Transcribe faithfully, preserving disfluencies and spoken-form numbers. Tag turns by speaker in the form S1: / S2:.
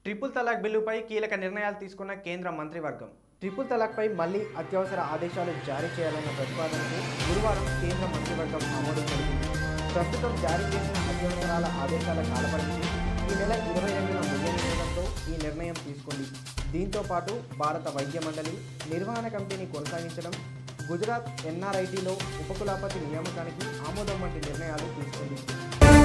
S1: Triple తలాక్ బిల్లుపై కీలక నిర్ణయాలు తీసుకున్న కేంద్ర మంత్రివర్గం. ట్రిపుల్ తలాక్పై మళ్లీ అత్యవసర ఆదేశాలు జారీ చేయాలన్న ప్రతిపాదనకు గురువారం కేంద్ర మంత్రివర్గం ఆమోదం తెలిపింది. ప్రస్తుతం జారీ చేసిన అత్యవసరాల ఆదేశాల కాలపరిమితి ఈ నెల ఇరవై రెండున ముగియడంతో ఈ నిర్ణయం తీసుకుంది. దీంతో పాటు భారత వైద్య మండలి నిర్వహణ కమిటీని కొనసాగించడం, గుజరాత్ ఎన్ఆర్ఐటీలో ఉపకులాపతి నియామకానికి ఆమోదం వంటి నిర్ణయాలు తీసుకుంది.